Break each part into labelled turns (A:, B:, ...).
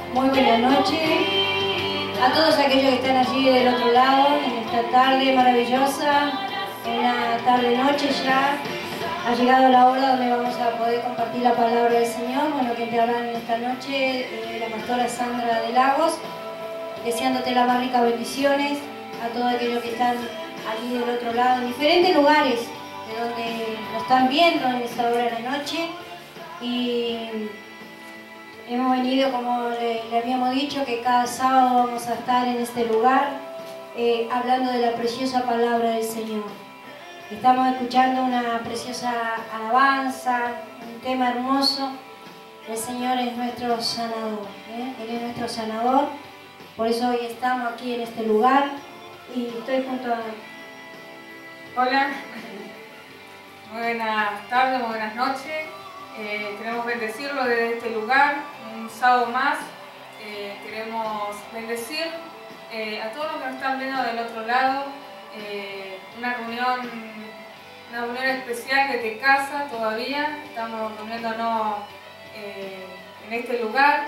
A: Muy buenas noches a todos aquellos que están allí del otro lado en esta tarde maravillosa, en la tarde-noche ya. Ha llegado la hora donde vamos a poder compartir la palabra del Señor. Bueno, quien te habla en esta noche, la pastora Sandra de Lagos, deseándote las más ricas bendiciones a todos aquellos que están allí del otro lado, en diferentes lugares de donde nos están viendo en esta hora de la noche. Y hemos venido, como le habíamos dicho, que cada sábado vamos a estar en este lugar hablando de la preciosa palabra del Señor. Estamos escuchando una preciosa alabanza, un tema hermoso. El Señor es nuestro sanador, Él es nuestro sanador. Por eso hoy estamos aquí en este lugar y estoy junto a...
B: Hola, muy buenas tardes, muy buenas noches. Queremos bendecirlo desde este lugar, un sábado más. Queremos bendecir a todos los que nos están viendo del otro lado. Una reunión especial desde casa todavía. Estamos reuniéndonos en este lugar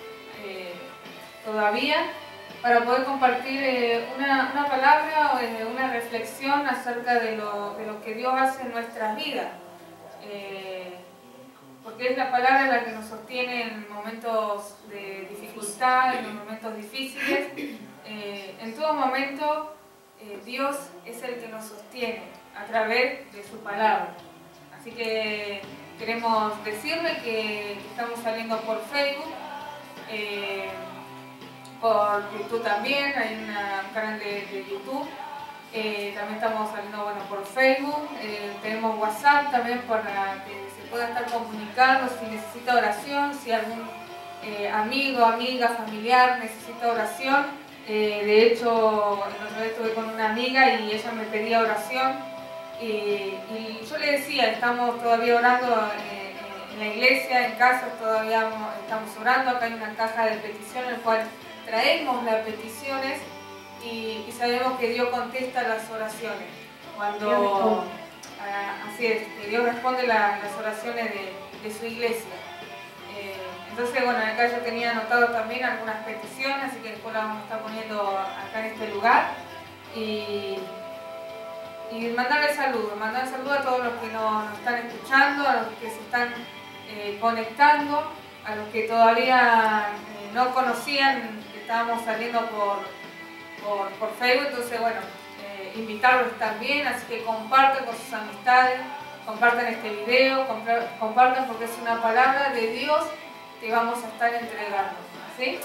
B: todavía para poder compartir una palabra o una reflexión acerca de lo que Dios hace en nuestras vidas. Porque es la palabra la que nos sostiene en momentos de dificultad, en los momentos difíciles. En todo momento Dios es el que nos sostiene a través de su palabra. Así que queremos decirle que estamos saliendo por Facebook, por YouTube también, hay un canal de YouTube. También estamos saliendo por Facebook, tenemos WhatsApp también para que se pueda estar comunicando si necesita oración, si algún amigo, amiga, familiar necesita oración. De hecho, el otro día estuve con una amiga y ella me pedía oración y yo le decía, estamos todavía orando en la iglesia, en casa todavía estamos orando. Acá hay una caja de petición en la cual traemos las peticiones y sabemos que Dios contesta las oraciones. Así es, que Dios responde las oraciones de su iglesia. Entonces, acá yo tenía anotado también algunas peticiones, así que después las vamos a estar poniendo acá en este lugar. Y mandarle saludos a todos los que nos están escuchando, a los que se están conectando, a los que todavía no conocían que estábamos saliendo por Facebook. Entonces, invitarlos también, así que compartan con sus amistades, compartan este video, compartan porque es una palabra de Dios que vamos a estar entregando, ¿sí?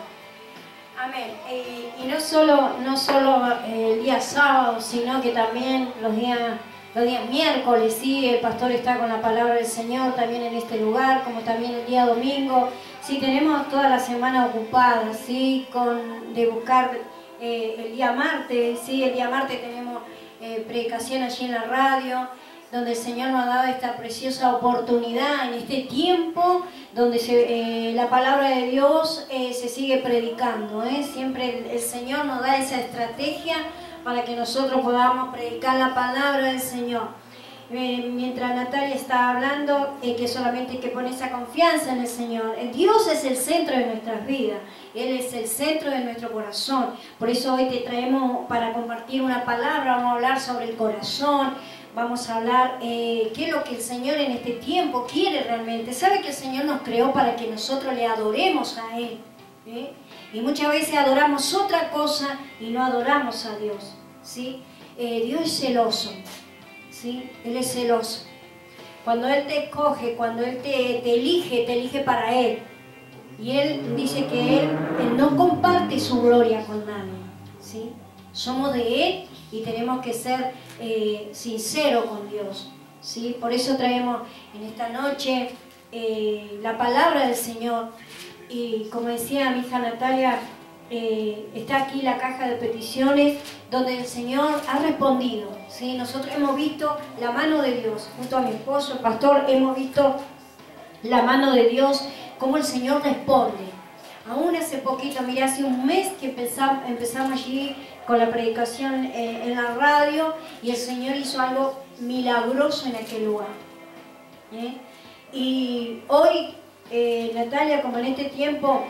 A: Amén. Y no solo el día sábado, sino que también los días miércoles, sí, el pastor está con la palabra del Señor también en este lugar, como también el día domingo. Sí, tenemos toda la semana ocupada, sí, de buscar el día martes, sí, el día martes tenemos predicación allí en la radio, donde el Señor nos ha dado esta preciosa oportunidad en este tiempo donde la palabra de Dios se sigue predicando. Siempre el Señor nos da esa estrategia para que nosotros podamos predicar la palabra del Señor. Mientras Natalia está hablando, que solamente hay que poner esa confianza en el Señor. Dios es el centro de nuestras vidas, Él es el centro de nuestro corazón. Por eso hoy te traemos para compartir una palabra, vamos a hablar sobre el corazón. Vamos a hablar qué es lo que el Señor en este tiempo quiere realmente. Sabe que el Señor nos creó para que nosotros le adoremos a Él. Y muchas veces adoramos otra cosa y no adoramos a Dios. ¿Sí? Dios es celoso. ¿Sí? Él es celoso. Cuando Él te escoge, cuando Él te elige para Él. Y Él dice que Él no comparte su gloria con nadie. ¿Sí? Somos de Él y tenemos que ser sinceros con Dios, ¿sí? Por eso traemos en esta noche la palabra del Señor. Y como decía mi hija Natalia, está aquí la caja de peticiones donde el Señor ha respondido, ¿sí? Nosotros hemos visto la mano de Dios, junto a mi esposo, el pastor, hemos visto la mano de Dios, cómo el Señor responde. Aún hace poquito, mira, hace un mes que empezamos allí con la predicación en la radio y el Señor hizo algo milagroso en aquel lugar. Y hoy, Natalia, como en este tiempo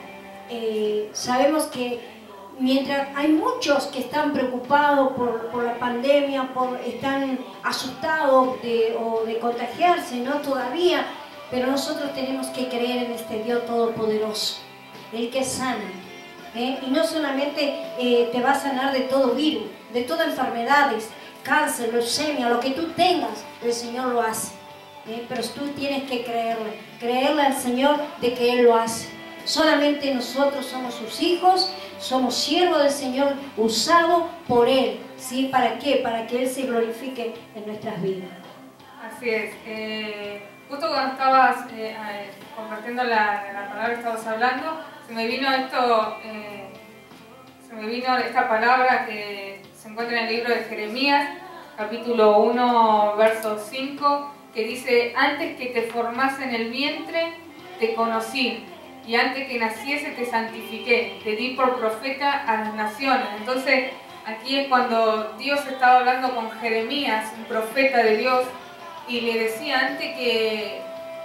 A: sabemos que mientras hay muchos que están preocupados por la pandemia, están asustados de contagiarse, ¿no? Todavía, pero nosotros tenemos que creer en este Dios Todopoderoso, el que sana, y no solamente te va a sanar de todo virus, de todas enfermedades, cáncer, leucemia, lo que tú tengas, el Señor lo hace, pero tú tienes que creerle al Señor de que Él lo hace. Solamente nosotros somos sus hijos, somos siervos del Señor, usados por Él, ¿sí? ¿Para qué? Para que Él se glorifique en nuestras vidas.
B: Así es. Justo cuando estabas compartiendo la palabra que estabas hablando, se me vino esta palabra que se encuentra en el libro de Jeremías, capítulo 1, verso 5, que dice: antes que te formase en el vientre, te conocí, y antes que naciese te santifiqué, te di por profeta a las naciones. Entonces, aquí es cuando Dios estaba hablando con Jeremías, un profeta de Dios, y le decía: antes que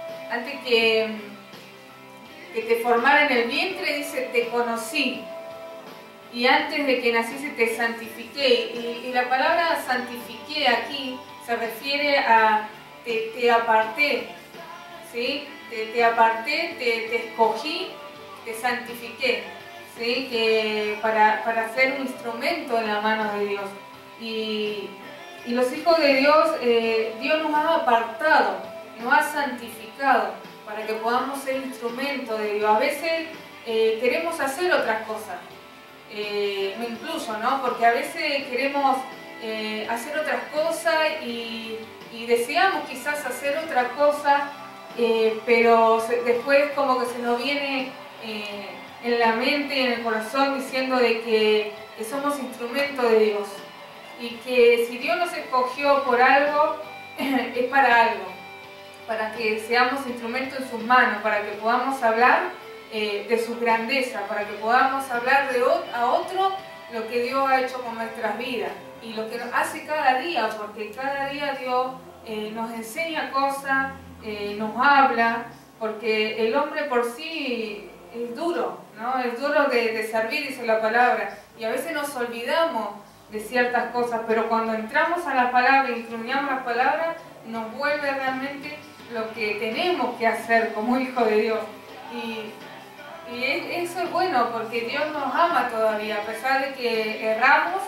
B: te formara en el vientre, dice, te conocí, y antes de que naciese te santifiqué. Y la palabra santifiqué aquí se refiere a te aparté, ¿sí? Te aparté, te escogí, te santifiqué, ¿sí? Para ser un instrumento en la mano de Dios. Y los hijos de Dios, Dios nos ha apartado, nos ha santificado para que podamos ser instrumento de Dios. A veces queremos hacer otras cosas, me incluyo, ¿no? Porque a veces queremos hacer otras cosas y deseamos quizás hacer otra cosa, pero después como que se nos viene en la mente y en el corazón diciendo de que somos instrumentos de Dios, y que si Dios nos escogió por algo, es para algo, para que seamos instrumentos en sus manos, para que podamos hablar de su grandeza, para que podamos hablar a otro lo que Dios ha hecho con nuestras vidas y lo que nos hace cada día, porque cada día Dios nos enseña cosas, nos habla, porque el hombre por sí es duro, ¿no? Es duro de servir, dice la palabra, y a veces nos olvidamos de ciertas cosas, pero cuando entramos a la palabra y instruyamos la palabra, nos vuelve realmente lo que tenemos que hacer como hijos de Dios. Y eso es bueno, porque Dios nos ama todavía, a pesar de que erramos,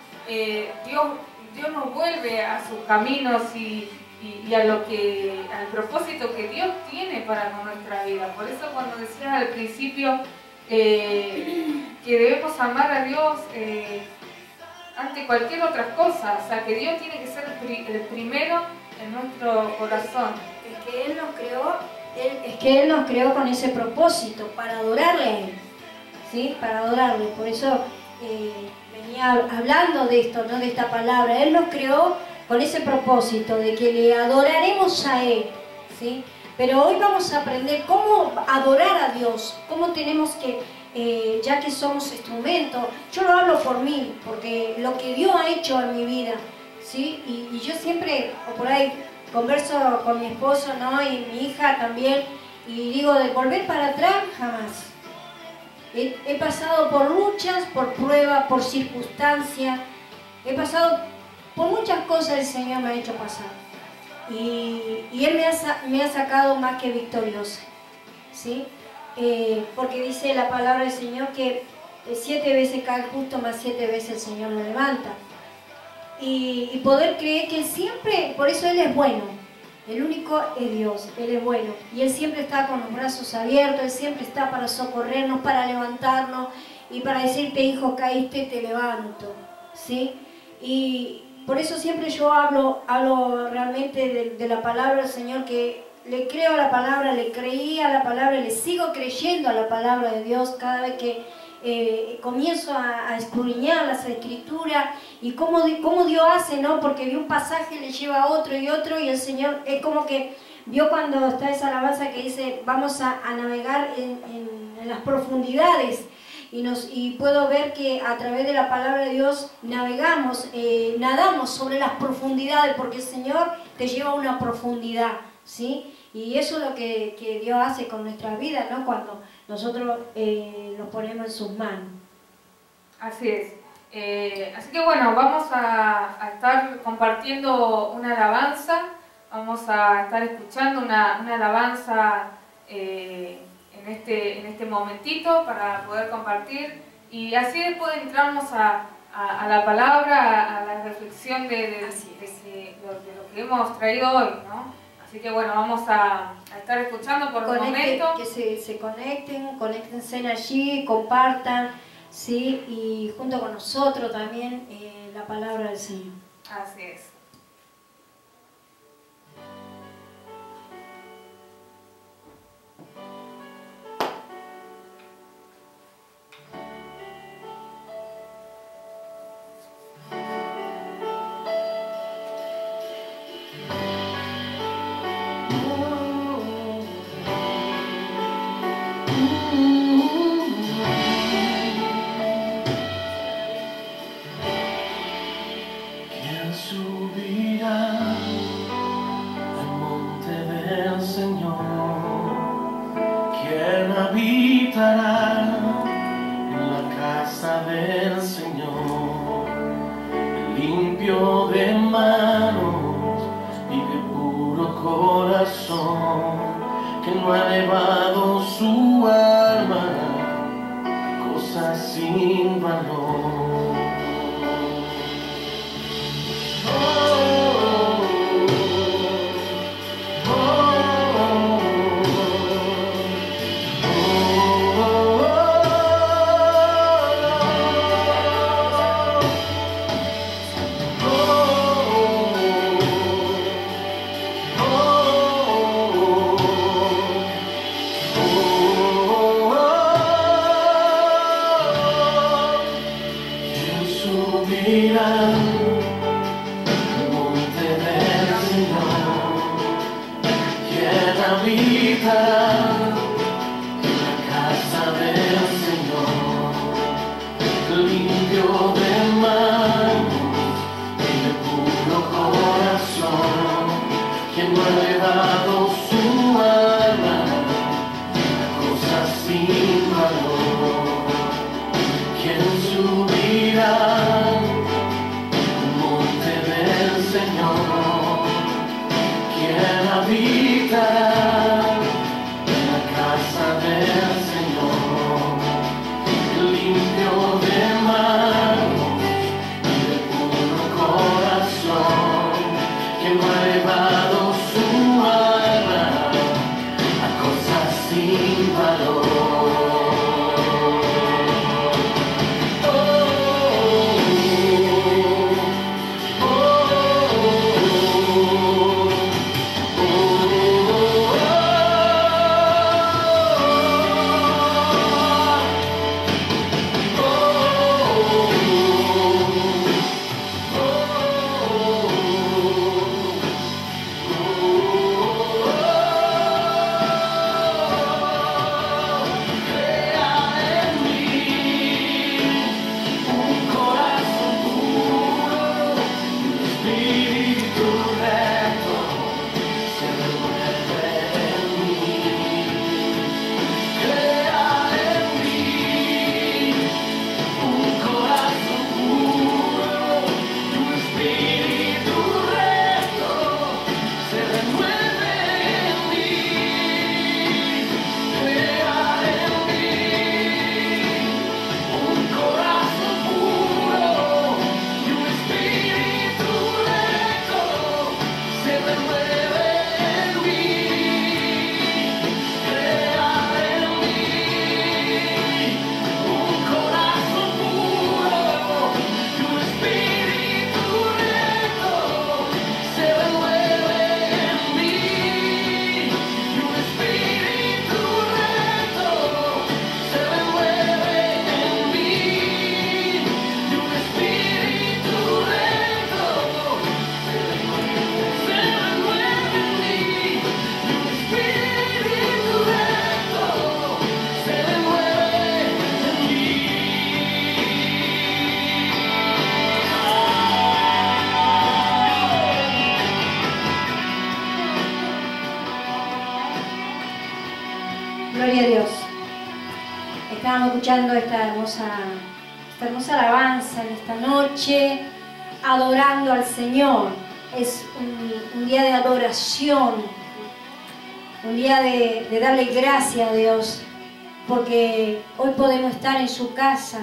B: Dios nos vuelve a sus caminos y al propósito que Dios tiene para nuestra vida. Por eso cuando decías al principio que debemos amar a Dios ante cualquier otra cosa, o sea, que Dios tiene que ser el primero en nuestro corazón.
A: Es que Él nos creó con ese propósito, para adorarle a Él, ¿sí? Para adorarle. Por eso venía hablando de esto, ¿no? De esta palabra. Él nos creó con ese propósito de que le adoraremos a Él, ¿sí? Pero hoy vamos a aprender cómo adorar a Dios, cómo tenemos que, ya que somos instrumentos. Yo lo hablo por mí, porque lo que Dios ha hecho en mi vida, ¿sí? Y yo siempre, o por ahí, converso con mi esposo, ¿no? Y mi hija también, y digo, de volver para atrás, jamás. He pasado por luchas, por pruebas, por circunstancias, he pasado por muchas cosas, el Señor me ha hecho pasar. Y Él me ha sacado más que victoriosa, ¿sí? Porque dice la palabra del Señor que 7 veces cae el justo, más 7 veces el Señor lo levanta. Y poder creer que Él siempre, por eso Él es bueno, el único es Dios, Él es bueno, y Él siempre está con los brazos abiertos, Él siempre está para socorrernos, para levantarnos y para decirte, hijo, caíste, te levanto, ¿sí? Y por eso siempre yo hablo realmente de la palabra del Señor, que le creo a la palabra, le creí a la palabra, le sigo creyendo a la palabra de Dios cada vez que comienzo a escudriñar las escrituras y cómo Dios hace, ¿no? Porque de un pasaje le lleva a otro, y el Señor es como que vio cuando está esa alabanza que dice vamos a navegar en las profundidades, y puedo ver que a través de la palabra de Dios navegamos, nadamos sobre las profundidades, porque el Señor te lleva a una profundidad, ¿sí? Y eso es lo que Dios hace con nuestra vida, ¿no? Cuando nosotros los ponemos en sus manos.
B: Así es. Así que bueno, vamos a estar compartiendo una alabanza, vamos a estar escuchando una alabanza en este momentito para poder compartir, y así después entramos a la palabra, a la reflexión de lo que hemos traído hoy, ¿no? Así que bueno, vamos a estar escuchando por un momento.
A: Que se conecten, conéctense allí, compartan, ¿sí? Y junto con nosotros también la palabra del Señor.
B: Así es.
A: Estábamos escuchando esta hermosa alabanza en esta noche, adorando al Señor. Es un día de adoración, un día de darle gracias a Dios, porque hoy podemos estar en su casa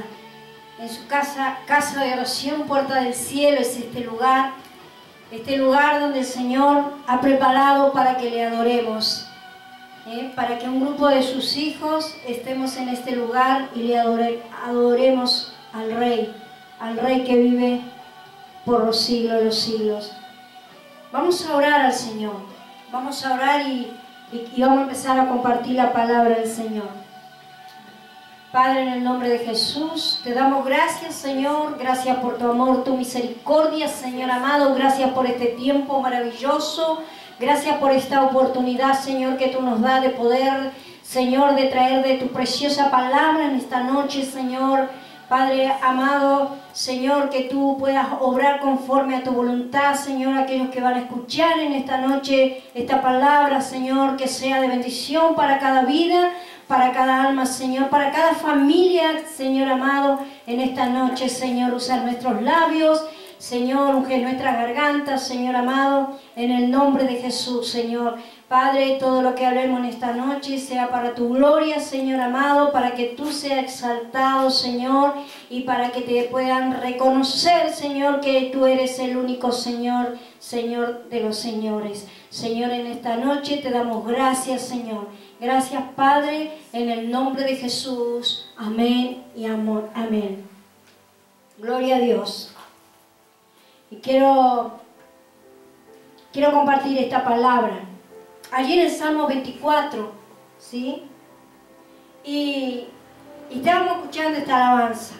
A: de oración, puerta del cielo. Es este lugar donde el Señor ha preparado para que le adoremos, para que un grupo de sus hijos estemos en este lugar y le adoremos al Rey que vive por los siglos de los siglos. Vamos a orar al Señor, vamos a orar y vamos a empezar a compartir la palabra del Señor. Padre, en el nombre de Jesús, te damos gracias, Señor, gracias por tu amor, tu misericordia, Señor amado, gracias por este tiempo maravilloso, gracias por esta oportunidad, Señor, que tú nos das de poder, Señor, de traer de tu preciosa palabra en esta noche, Señor. Padre amado, Señor, que tú puedas obrar conforme a tu voluntad, Señor, aquellos que van a escuchar en esta noche esta palabra, Señor, que sea de bendición para cada vida, para cada alma, Señor, para cada familia, Señor amado, en esta noche, Señor, usar nuestros labios, Señor, unge nuestras gargantas, Señor amado, en el nombre de Jesús, Señor. Padre, todo lo que hablemos en esta noche sea para tu gloria, Señor amado, para que tú seas exaltado, Señor, y para que te puedan reconocer, Señor, que tú eres el único Señor, Señor de los señores. Señor, en esta noche te damos gracias, Señor. Gracias, Padre, en el nombre de Jesús. Amén y amor. Amén. Gloria a Dios. Y quiero compartir esta palabra. Allí en el Salmo 24, ¿sí? Y estábamos escuchando esta alabanza.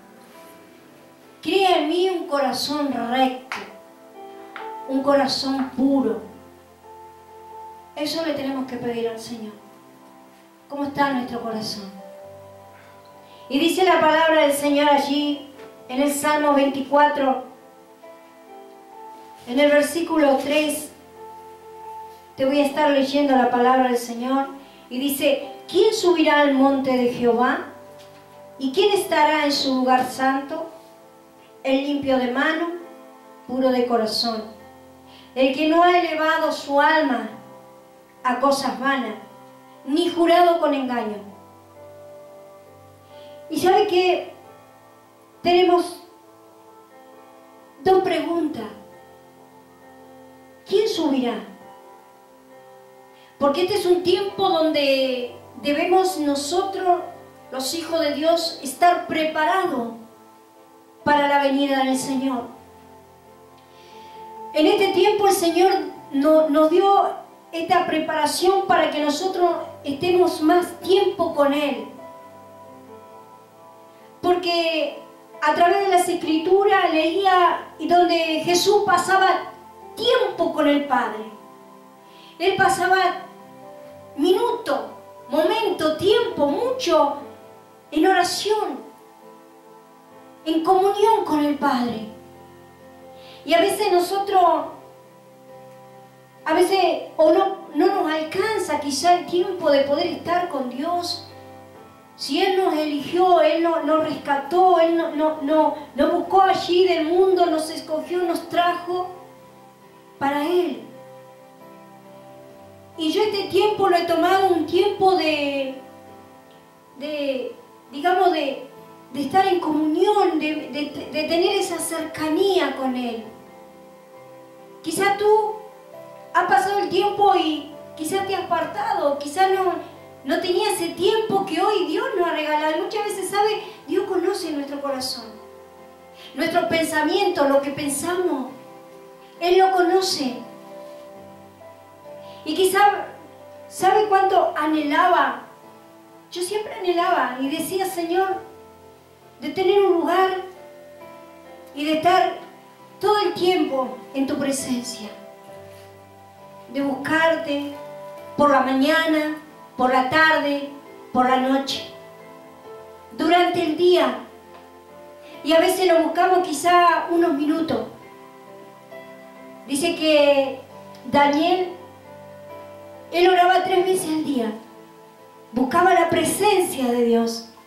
A: Crea en mí un corazón recto, un corazón puro. Eso le tenemos que pedir al Señor. ¿Cómo está nuestro corazón? Y dice la palabra del Señor allí, en el Salmo 24, en el versículo 3, te voy a estar leyendo la palabra del Señor, y dice: ¿quién subirá al monte de Jehová? ¿Y quién estará en su lugar santo? El limpio de mano, puro de corazón, el que no ha elevado su alma a cosas vanas, ni jurado con engaño. Y sabe que tenemos dos preguntas. ¿Quién subirá? Porque este es un tiempo donde debemos nosotros, los hijos de Dios, estar preparados para la venida del Señor. En este tiempo el Señor nos dio esta preparación para que nosotros estemos más tiempo con Él. Porque a través de las Escrituras leía y donde Jesús pasaba tiempo con el Padre. Él pasaba minutos, momentos, tiempo, mucho en oración, en comunión con el Padre. Y a veces nosotros, o no nos alcanza quizá el tiempo de poder estar con Dios. Si Él nos eligió, Él nos rescató, Él nos buscó allí del mundo, nos escogió, nos trajo para Él. Y yo este tiempo lo he tomado un tiempo de estar en comunión, de tener esa cercanía con Él. Quizá tú has pasado el tiempo y quizá te has apartado, quizá no tenías ese tiempo que hoy Dios nos ha regalado. Y muchas veces, ¿sabe? Dios conoce nuestro corazón, nuestros pensamientos, lo que pensamos. Él lo conoce. Y quizá, ¿sabe cuánto anhelaba? Yo siempre anhelaba y decía: Señor, de tener un lugar y de estar todo el tiempo en tu presencia, de buscarte por la mañana, por la tarde, por la noche, durante el día. Y a veces lo buscamos quizá unos minutos. Dice que Daniel, él oraba 3 veces al día, buscaba la presencia de Dios.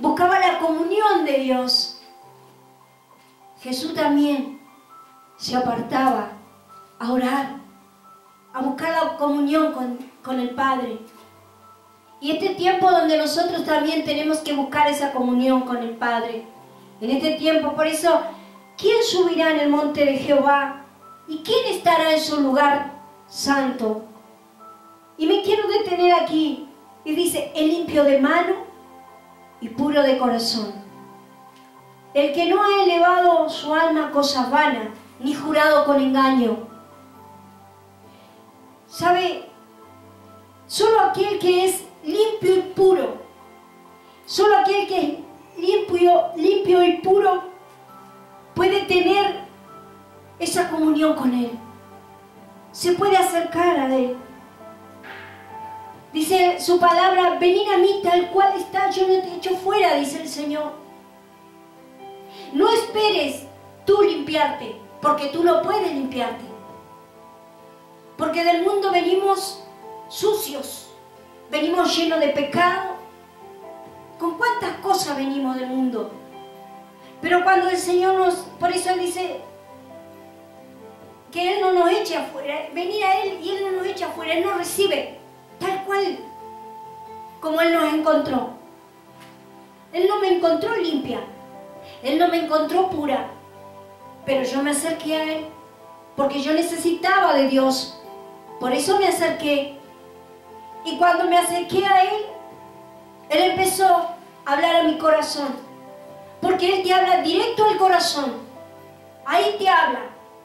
A: buscaba la comunión de Dios. Jesús también se apartaba a orar, a buscar la comunión con el Padre. Y este tiempo donde nosotros también tenemos que buscar esa comunión con el Padre. En este tiempo, por eso, ¿quién subirá en el monte de Jehová? ¿Y quién estará en su lugar santo? Y me quiero detener aquí. Y dice, el limpio de mano y puro de corazón. El que no ha elevado su alma a cosas vanas, ni jurado con engaño. ¿Sabe? Solo aquel que es limpio y puro, solo aquel que es limpio y puro puede tener esa comunión con Él. Se puede acercar a Él. Dice su palabra, venid a mí tal cual está, yo no te echo fuera, dice el Señor. No esperes tú limpiarte, porque tú no puedes limpiarte. Porque del mundo venimos sucios, venimos llenos de pecado. ¿Con cuántas cosas venimos del mundo? Pero cuando el Señor por eso Él dice que Él no nos echa afuera, venir a Él y Él no nos echa afuera, Él nos recibe tal cual como Él nos encontró. Él no me encontró limpia, Él no me encontró pura, pero yo me acerqué a Él porque yo necesitaba de Dios. Por eso me acerqué. Y cuando me acerqué a Él, Él empezó a hablar a mi corazón. Porque Él te habla directo al corazón. Ahí te habla.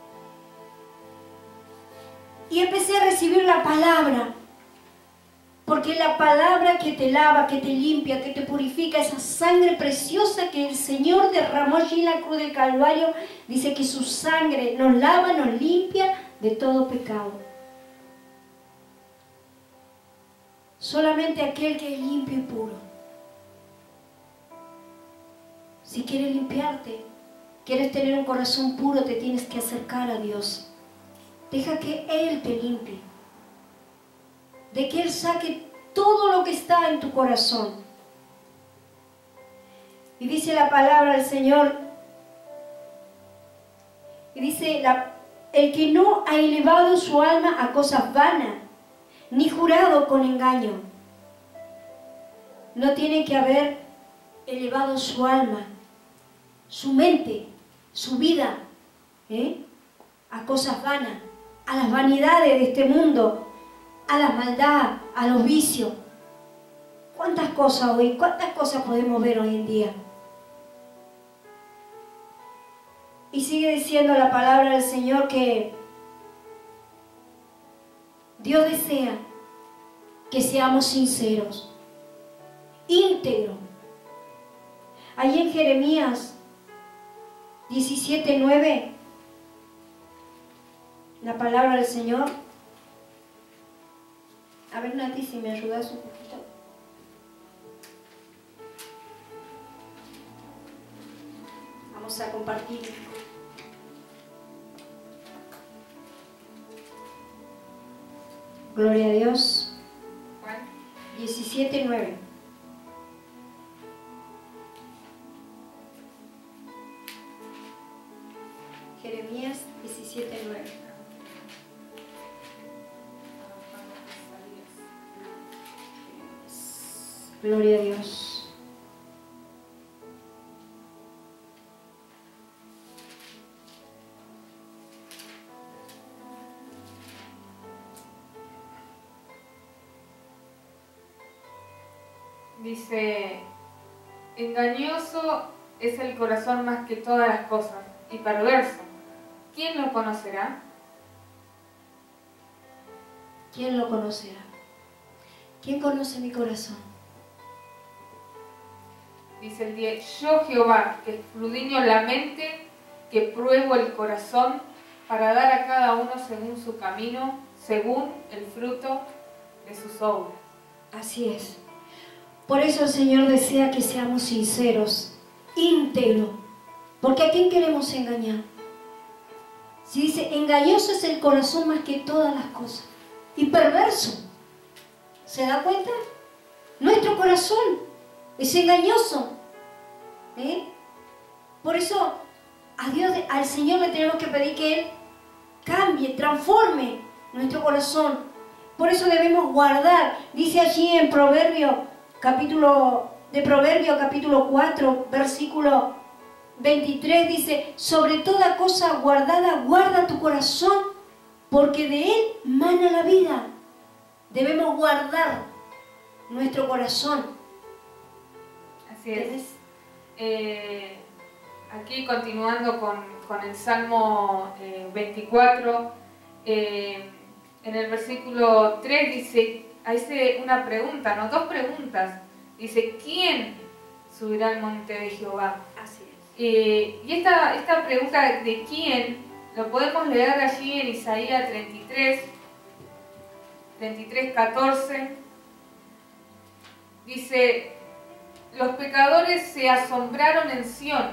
A: Y empecé a recibir la palabra. Porque la palabra que te lava, que te limpia, que te purifica, esa sangre preciosa que el Señor derramó allí en la cruz del Calvario, dice que su sangre nos lava, nos limpia de todo pecado. Solamente aquel que es limpio y puro. Si quieres limpiarte, quieres tener un corazón puro, te tienes que acercar a Dios. Deja que Él te limpie. De que Él saque todo lo que está en tu corazón. Y dice la palabra del Señor, y dice, el que no ha elevado su alma a cosas vanas, ni jurado con engaño, no tiene que haber elevado su alma, su mente, su vida, a cosas vanas, a las vanidades de este mundo, a la maldad, a los vicios. ¿Cuántas cosas hoy, cuántas cosas podemos ver hoy en día? Y sigue diciendo la palabra del Señor que Dios desea que seamos sinceros, íntegros. Allí en Jeremías 17:9, la palabra del Señor. A ver, Nati, si me ayudas un poquito. Vamos a compartir. Gloria a Dios. 17:9. Jeremías 17:9. Gloria a Dios.
B: Dice, engañoso es el corazón más que todas las cosas, y perverso. ¿Quién lo conocerá?
A: ¿Quién lo conocerá? ¿Quién conoce mi corazón?
B: Dice el 10, yo Jehová, que escudriño la mente, que pruebo el corazón, para dar a cada uno según su camino, según el fruto de sus obras.
A: Así es. Por eso el Señor desea que seamos sinceros, íntegros. Porque ¿a quién queremos engañar? Si dice, engañoso es el corazón más que todas las cosas. Y perverso. ¿Se da cuenta? Nuestro corazón es engañoso. ¿eh? Por eso a Dios, al Señor le tenemos que pedir que Él cambie, transforme nuestro corazón. Por eso debemos guardar, dice allí en Proverbio capítulo 4, versículo 23, dice: sobre toda cosa guardada, guarda tu corazón, porque de él mana la vida. Debemos guardar nuestro corazón.
B: Así es. Aquí continuando con el Salmo 24, en el versículo 3 dice, hace una pregunta, no, dos preguntas. Dice, ¿quién subirá al monte de Jehová?
A: Así es.
B: Y esta pregunta de quién, lo podemos leer allí en Isaías 33, 14. Dice, los pecadores se asombraron en Sión.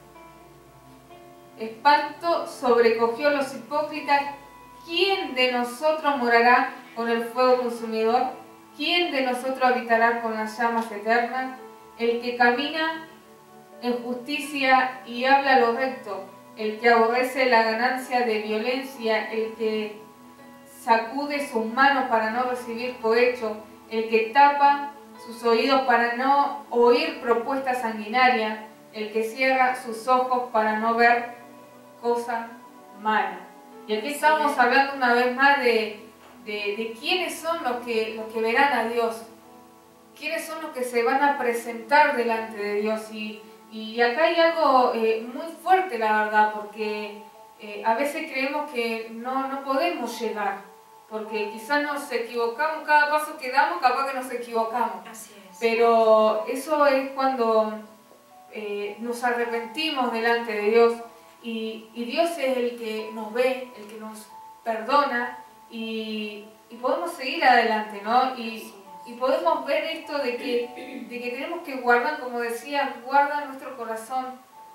B: Espanto sobrecogió a los hipócritas. ¿Quién de nosotros morará con el fuego consumidor? ¿Quién de nosotros habitará con las llamas eternas? El que camina en justicia y habla lo recto, el que aborrece la ganancia de violencia, el que sacude sus manos para no recibir cohecho, el que tapa sus oídos para no oír propuestas sanguinarias, el que cierra sus ojos para no ver cosa mala. Y aquí estamos hablando una vez más de quiénes son los que verán a Dios, quiénes son los que se van a presentar delante de Dios. Y acá hay algo muy fuerte, la verdad, porque a veces creemos que no podemos llegar, porque quizás nos equivocamos, cada paso que damos, capaz que nos equivocamos.
A: Así es.
B: Pero eso es cuando nos arrepentimos delante de Dios, y Dios es el que nos ve, el que nos perdona, y podemos seguir adelante, ¿no? Y podemos ver esto de que tenemos que guardar, como decía, guardar nuestro corazón,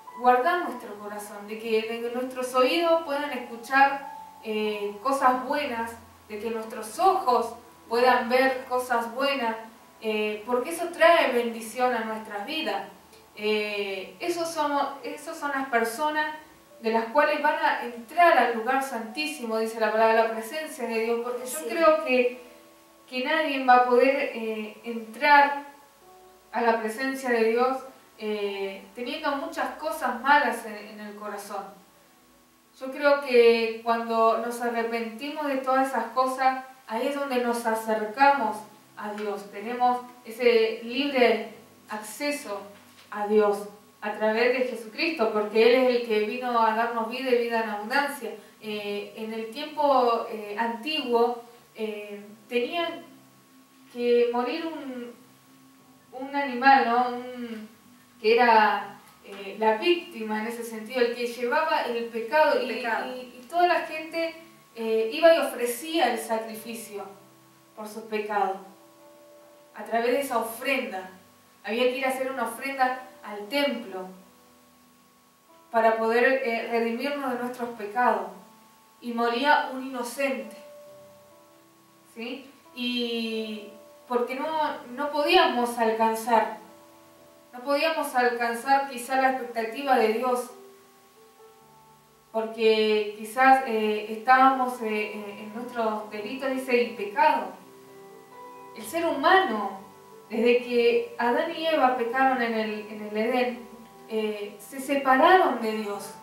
B: de que nuestros oídos puedan escuchar cosas buenas, de que nuestros ojos puedan ver cosas buenas, porque eso trae bendición a nuestras vidas. Esos son las personas de las cuales van a entrar al lugar santísimo, dice la palabra, la presencia de Dios, porque yo creo que nadie va a poder entrar a la presencia de Dios teniendo muchas cosas malas en el corazón. Yo creo que cuando nos arrepentimos de todas esas cosas, ahí es donde nos acercamos a Dios. Tenemos ese libre acceso a Dios a través de Jesucristo, porque Él es el que vino a darnos vida y vida en abundancia. En el tiempo antiguo tenían que morir un animal, ¿no? Que era la víctima en ese sentido, el que llevaba el pecado, y toda la gente iba y ofrecía el sacrificio por sus pecados. A través de esa ofrenda, había que ir a hacer una ofrenda al templo para poder redimirnos de nuestros pecados, y moría un inocente, ¿sí? Y porque no podíamos alcanzar quizás la expectativa de Dios, porque quizás estábamos en nuestros delitos, dice, y pecado. El ser humano, desde que Adán y Eva pecaron en el Edén, se separaron de Dios.